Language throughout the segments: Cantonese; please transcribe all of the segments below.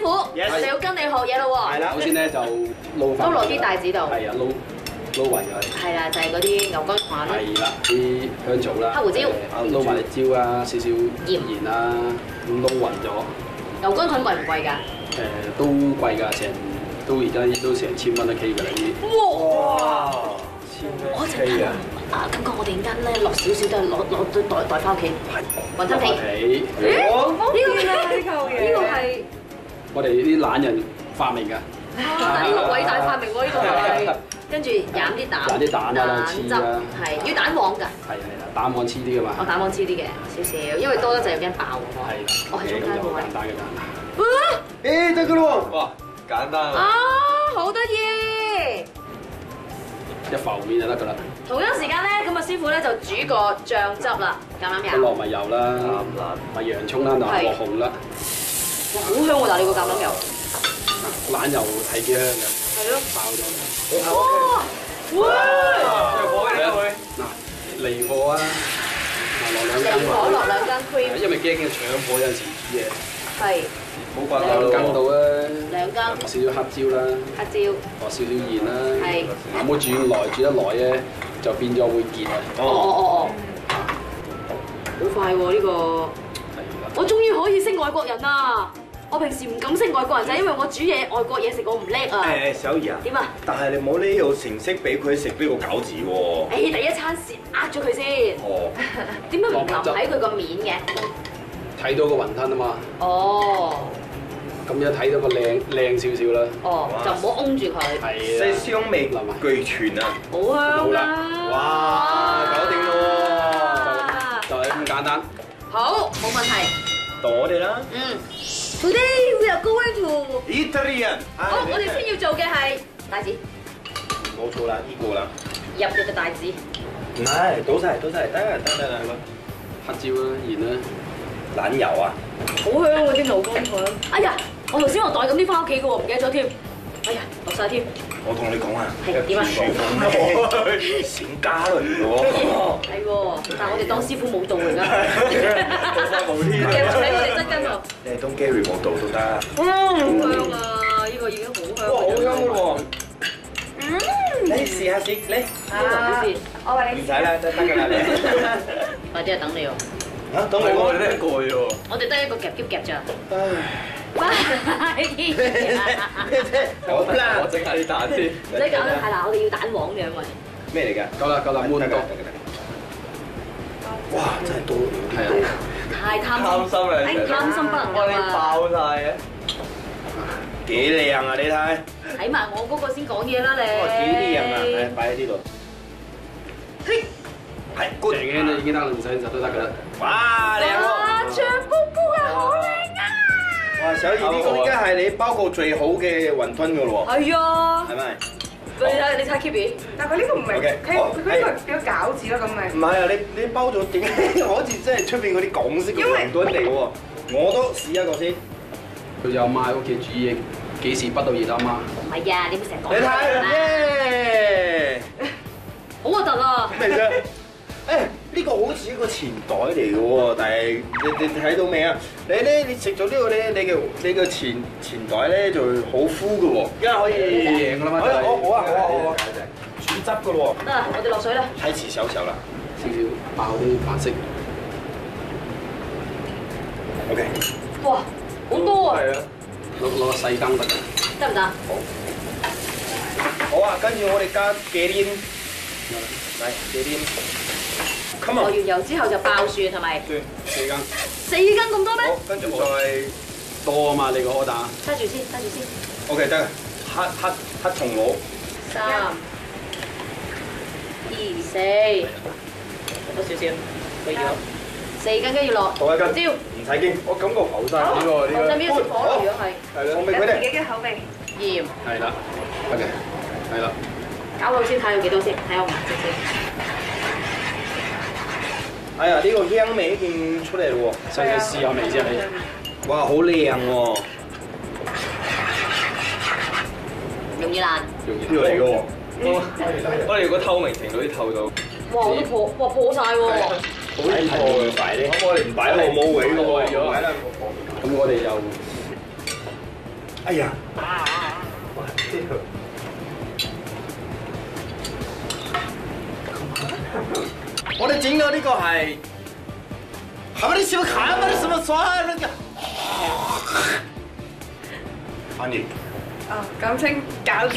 傅，就要跟你學嘢咯喎。 係啦， 首先咧就撈翻。 都落啲帶子度。 係啊，撈勻佢。 係啦，就係嗰啲牛肝菌。 係啦，啲香草啦。 黑胡椒。 撈埋啲椒啊，少少鹽啦，咁撈勻咗。 牛肝菌貴唔貴㗎？ 都貴㗎，而家都成1000蚊一 K 㗎啦呢啲。 哇！ 我我陣間感覺我哋陣間咧落少少都係攞對袋翻屋企。雲吞皮。呢個係我哋啲懶人發明㗎。 呢個偉大發明喎，呢個係。跟住飲啲蛋。 飲啲蛋啦，黐啦。 係要蛋黃㗎。 係啦，蛋黃黐啲㗎嘛。 我蛋黃黐啲嘅少少，因為多得就有驚爆喎。 係啦。 我係中間個位。 簡單嘅蛋。 誒得㗎咯喎！哇，簡單啊，好得意！ 一浮面就得㗎啦。 同樣時間咧，咁啊師傅咧就煮個醬汁啦，橄欖油。 落埋油啦，咪洋葱啦，同埋落紅啦。 哇，好香喎！但係你個橄欖油。 懶油係幾香嘅。 係咯。 爆咗。 哇！ 嗱，離火啊！落2羹。 離火落2羹 cream。 因為驚嘅搶火有陣時煮嘢。 係。 好快2羹到啦。 2羹。 少少黑椒啦。 黑椒。 落少少鹽啦。 係。 唔好煮得耐咧，就變咗會結啊。 哦。好快喎呢個。 係啦。 我終於可以識外國人啦！我平時唔敢識外國人就係因為我煮嘢外國嘢食我唔叻啊！ 小儀啊， 點啊？ 但係你冇呢個程式俾佢食呢個餃子喎。 第一餐先呃咗佢先。 哦。 點解唔淋喺佢個面嘅？ 睇到個雲吞啊嘛。 哦。 咁就睇到個靚少少啦。 哦，就唔好擁住佢。 係啦。 香味俱全啊！ 好香啦！ 哇，搞掂咯！ 就係咁簡單。 好，冇問題。 到我哋啦。 Today we are going to Italian。 好，我哋先要做嘅係帶子。 冇錯啦，呢個啦。 入咗個帶子。 唔係，倒晒，得。 黑椒啦，鹽啦。 懶油啊！ 好香喎啲牛肝菌。哎呀，我頭先我袋咁啲翻屋企嘅喎，唔記得咗添。哎呀，落晒添。 我同你講啊， 係點啊？ 閃家嚟嘅喎。 係喎，但係我哋當師傅冇到而家。 冇添。 喺我哋側跟度。 你係當 Gary 冇到都得。 好香啊！呢個已經好香。 哇，好香嘅喎。你試下先，你。 我話你唔使啦，得㗎啦。 快啲啊！等你喎。 嚇，等我哋呢一個喎。 我哋得一個夾夾咋。快啲！ 好啦， 我整下啲蛋先。 唔使搞啦，係啦，我哋要蛋黃嘅，因為咩嚟㗎？ 夠啦，滿多。 哇，真係多。 係啊。 太貪心啦！貪心不能夠啊！ 爆晒嘅。幾靚啊！你睇。 睇埋我嗰個先講嘢啦，你。 哇，幾靚啊！係擺喺呢度。嘿，係 good。 成嘅已經得，唔使就都得㗎啦。 哇，靚喎！ 哇，醬煲煲啊，好靚啊！ 哇，小儀呢個應該係你包過最好嘅雲吞㗎咯喎。 係啊。 係咪？ 你睇 Kibi， 但佢呢個唔係，佢呢個叫餃子咯，咁咪。 唔係啊，你包咗點解好似真係出邊嗰啲港式嘅雲吞嚟嘅喎？我都試一個先。 佢就阿媽喺屋企煮嘢，幾時不到熱阿媽？ 唔係啊，你咪成日講。 你睇，耶！ 好核突啊！ 咩啫？誒，呢個好似一個錢袋嚟嘅喎，但係你睇到未啊？你食咗呢個咧，你嘅錢袋咧就好 full 嘅喎，而家可以贏㗎啦嘛！ 好啊！煮汁嘅咯喎。 得啦，我哋落水啦。 太遲手啦。 少少爆啲白色。 OK。 哇，好多啊！ 係啊。 攞個細羹得㗎。 得唔得？ 好啊，跟住我哋加忌廉，嚟忌廉。 落完油之後就爆蒜係咪 ？4羹。 4羹咁多咩？ 好，跟住再多啊嘛，你個柯打。 揸住先。 OK 得，黑松露。 3、2、4，多少少，佢要4羹，跟住落多一羹。 椒， 唔使驚，我感覺浮晒呢個。 上面食火爐如果係。 係啦，我俾佢哋。 自己嘅口味。 鹽。 係啦，OK，係啦。 搞到先睇有幾多先，睇下我顏色先。 哎呀，呢個香味已經出嚟咯喎， 使唔使試下味啫你？ 哇，好靚喎！ 容易爛。 呢個嚟嘅喎。我哋如果透明程度啲透到。 哇！我都破晒喎。 好易破嘅擺咧。咁我哋唔擺落冇位嘅喎。 咁我哋就哎呀！我哋整咗呢個係咪你笑看嗎？你什麼酸？你咁稱餃子。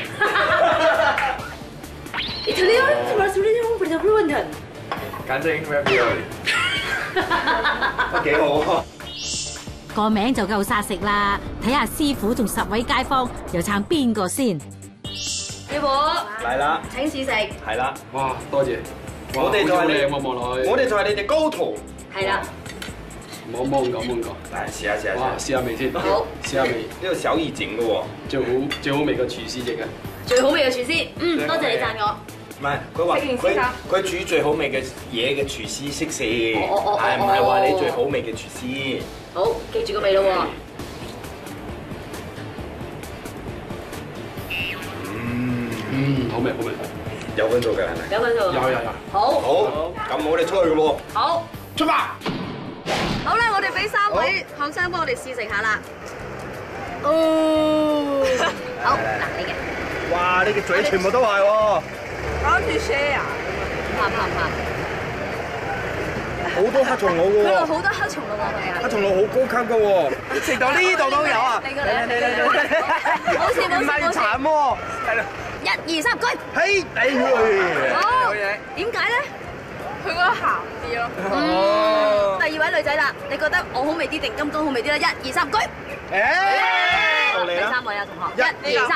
Italiano soprattutto per la London。 簡稱 ravioli， 都幾好啊！ 個名就夠殺食啦，睇下師傅同10位街坊又撐邊個先？ 師傅嚟啦， 請試食。 係啦， 哇，多謝！ 我哋就係你， 望落去， 我哋就係你哋高徒。 係啦， 冇咁講。 嚟試下哇，試下味先。 好， 試下味。 呢個小兒整嘅喎， 最好味嘅廚師整嘅。 最好味嘅廚師，多謝你讚我。 唔係佢話佢煮最好味嘅嘢嘅廚師識食，係唔係話你最好味嘅廚師？ 好，記住個味咯喎。 好味。 有份做嘅係咪？ 有份做。 有。 好。 好，咁我哋出去嘅喎。 好。 出發！ 好啦，我哋俾3位學生幫我哋試食下啦。好，嗱你嘅。 哇！你嘅嘴全部都係喎。 講住 share 啊！ 怕。 好多黑松露嘅喎。 佢落好多黑松露落去啊！ 黑松露好高級嘅喎，食到呢度都有啊！ 你冇事。 唔係慘喎，係啦。 1、2、3，舉！ 嘿， 好，點解咧？ 佢覺得鹹啲咯。 第2位女仔啦，你覺得我好味啲定金剛好味啲咧？1、2、3，舉！ 誒，到你啦。 第3位啊，同學。1、2、3。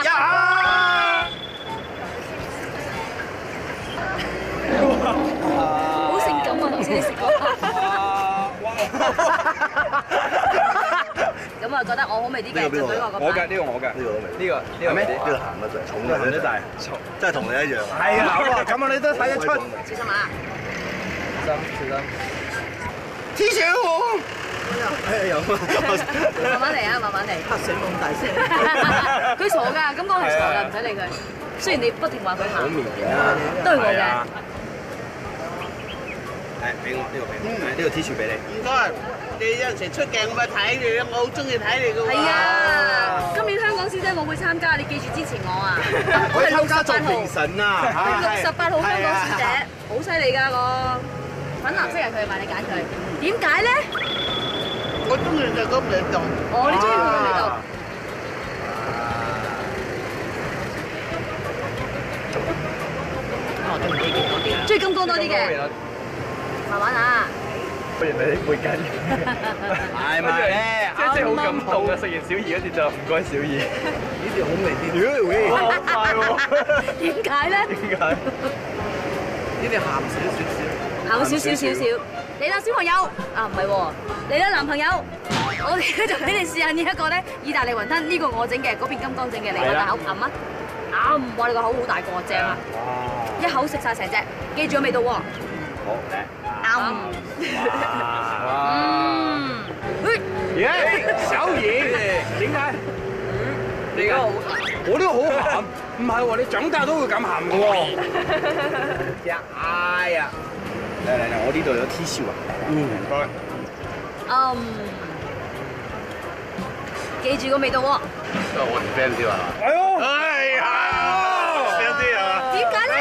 好性感啊！頭先你食過。咁啊，覺得我好味啲嘅，就舉我個牌。 我嘅呢個我嘅，呢個好味。呢個係咩？呢個鹹得滯，重得滯，真係同你一樣。係啊，咁啊，你都睇得出。 小心啊！ 小心。天少。係有。 慢慢嚟啊，慢慢嚟。嚇死我咁大聲！佢傻㗎，咁講係傻㗎，唔使理佢。雖然你不停話佢鹹。好明顯啦，都係我嘅。 誒，俾我呢個俾我，呢個 T 恤俾你。 唔該，你有陣時出鏡我咪睇你，我好中意睇你嘅喎。 係啊，今年香港師姐我會參加，你記住支持我啊！ 我係參加做評審啊 ！68號香港師姐，好犀利㗎個粉藍色人，佢話你揀佢，點解咧？ 我中意佢個味道。 哦，你中意佢個味道。中意金剛多啲嘅，慢慢啊！ 不如你背緊。係咪咧？ 即係好感動啊！食完小儀嗰次就唔該小儀，呢條好味啲。好快喎！ 點解咧？ 點解？呢條鹹少少。 鹹少少。嚟啦，小朋友啊，唔係喎，嚟啦，男朋友，我哋咧就俾你試下呢一個咧，意大利雲吞，呢個我整嘅，嗰邊金剛整嘅，你個口揞啊！哇！你個口好大個，正啊！一口食晒成隻，記住個味道喎。好嚟。 耶！小儀，點解？ 你嗰個好鹹。 我呢個好鹹，唔係喎，你長大都會咁鹹嘅喎。哎呀！嚟，我呢度有 T 恤啊。唔該。 記住個味道喎。 都係我哋 friend 啲話。 係啊。 哎呀！friend 啲啊！ 點解咧？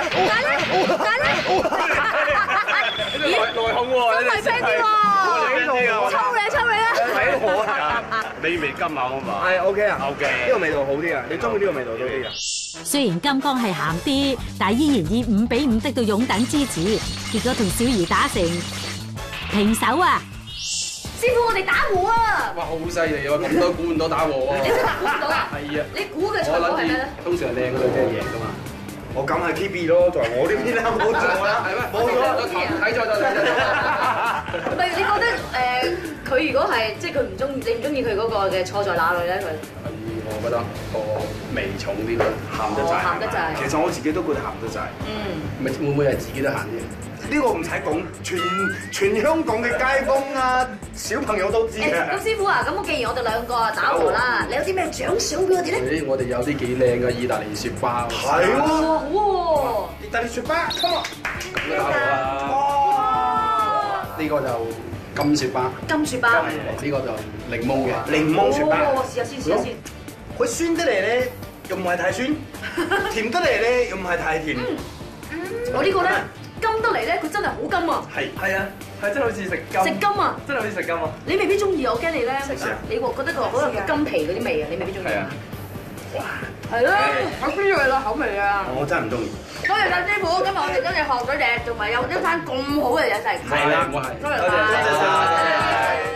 內訌喎， 真係 friend 啲喎。抽你啊！ 睇我啊！ 美味金口啊嘛。 係 OK 啊 ，OK。呢個味道好啲啊，你中意呢個味道多啲啊？ 雖然金剛係鹹啲，但依然以5比5得到擁躉支持，結果同小儀打成平手啊！ 師傅，我哋打和啊！ 哇，好犀利啊！咁多估唔到打和喎。 你真係估唔到啊？ 係啊。 你估嘅錯係咩咧？ 通常靚嗰女仔贏㗎嘛。 我梗係 TB 咯，就係我呢邊啦，冇錯啦， 係咩？ 冇錯。 睇錯咗。 唔係，你覺得佢如果係即係佢唔中意，你唔中意佢嗰個嘅錯在哪裏咧？佢我覺得個味重啲咯，鹹得滯。 鹹得滯。 其實我自己都覺得鹹得滯。 咪會唔會係自己都鹹啲？ 呢個唔使講，全香港嘅街坊啊，小朋友都知嘅。 咁師傅啊，咁既然我哋兩個啊打和啦，你有啲咩獎賞俾我哋咧？ 我哋有啲幾靚嘅意大利雪巴。 係喎， 好喎！ 意大利雪巴，come on！ 咁都打和啦。呢個就金雪巴。 金雪巴。 呢個就檸檬嘅。 檸檬雪巴。 試下先。 佢酸得嚟咧，又唔係太酸；甜得嚟咧，又唔係太甜。 我呢個咧甘得嚟咧，佢真係好甘啊！ 係啊，係真係好似食金。 食甘啊！ 真係好似食金啊！ 你未必中意，我驚你咧， 食啊你覺得佢可能有甘皮嗰啲味啊，你未必中意。 係啊。 係咯，我知道你個口味啊！ 我真係唔中意。 多謝晒師傅，今日我哋真係學咗嘢，仲埋有一餐咁好嘅嘢食。 係啦， 我係。 多謝晒。